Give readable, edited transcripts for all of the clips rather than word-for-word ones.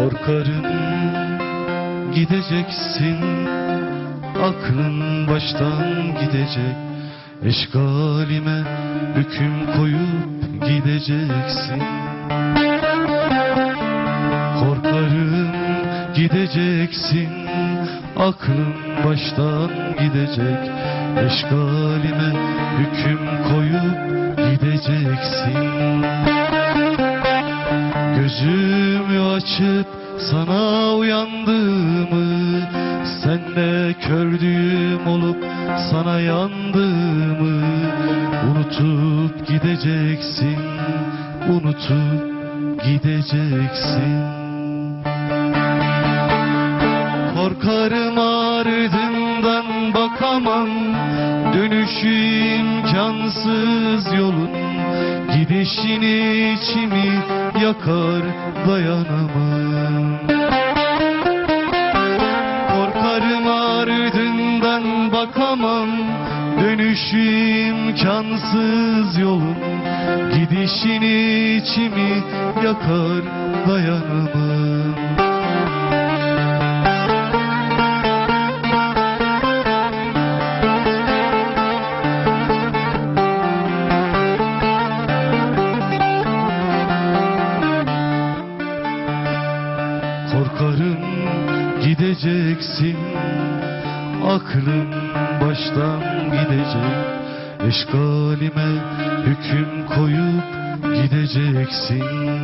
Korkarım gideceksin, aklın baştan gidecek. Eşkalime hüküm koyup gideceksin. Korkarım gideceksin, aklın baştan gidecek. Eşkalime hüküm koyup gideceksin. Gözümü açıp sana uyandığımı, senle kördüğüm olup sana yandığımı unutup gideceksin, unutup gideceksin. Korkarım ardından bakamam, dönüşü imkansız yolun. Gidişin içimi yakar, dayanamam. Korkarım ardından bakamam, dönüşü imkansız yolun. Gidişin içimi yakar, dayanamam. Korkarım gideceksin, aklın baştan gidecek. Eşkalime hüküm koyup gideceksin.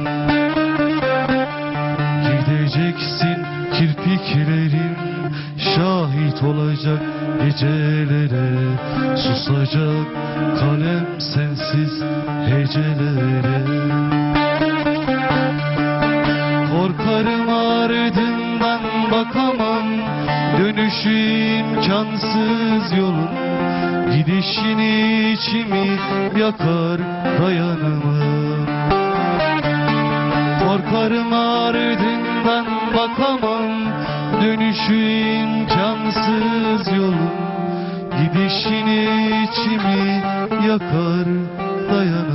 Gideceksin, kirpiklerim şahit olacak gecelere. Susacak kalem sensiz hecelere. Korkarım ardından bakamam, dönüşü imkansız yolun. Gidişin içimi yakar, dayanamam. Korkarım ardından bakamam, dönüşü imkansız yolun. Gidişin içimi yakar, dayanamam.